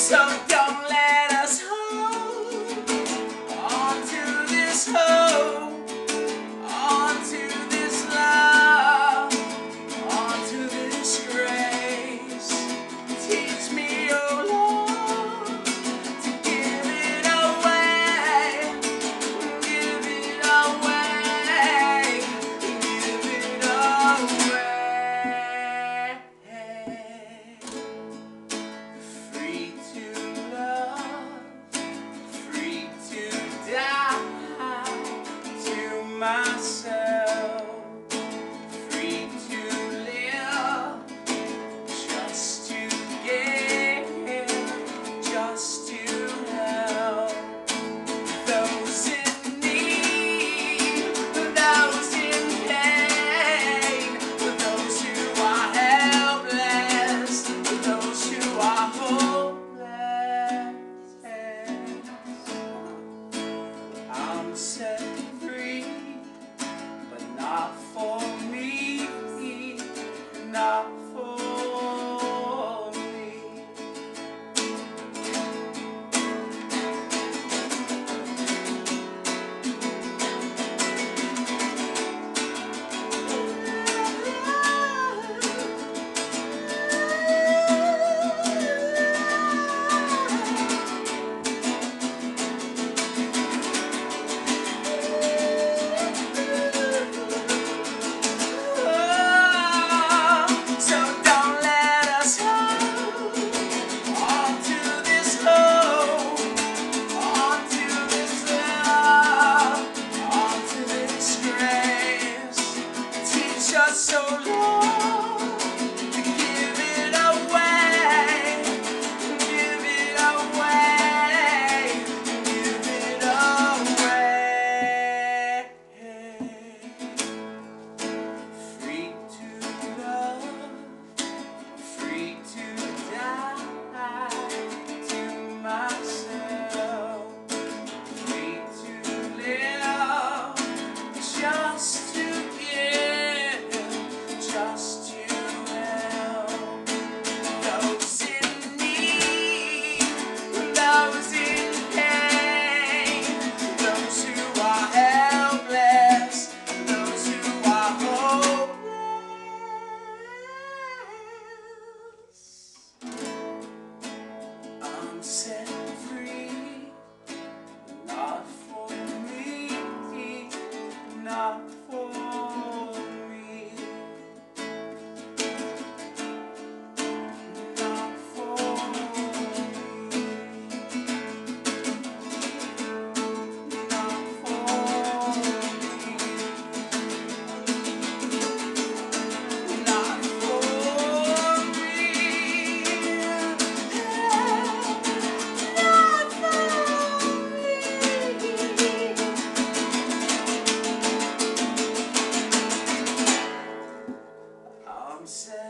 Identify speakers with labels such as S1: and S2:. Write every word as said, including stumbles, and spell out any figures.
S1: So don't let us hold on to this hope, onto this love, onto this grace. Teach me, oh Lord, to give it away, give it away, give it away. Free to love, free to die to myself, free to live, just to give, just to help those in need, those in pain, those who are helpless, those who are hopeless. I'm set free, but not for me, not for me. So don't let us hold onto this hope, onto this love, onto this grace. Teach us, oh Lord, to give it away, give it away, give it away. Free to love, free to die to myself, free to live, just to give, just to help those in need, those in pain, those who are helpless, those who are hopeless. I'm set free, not for me, not for me, not for me, not for me, not for me. I'm set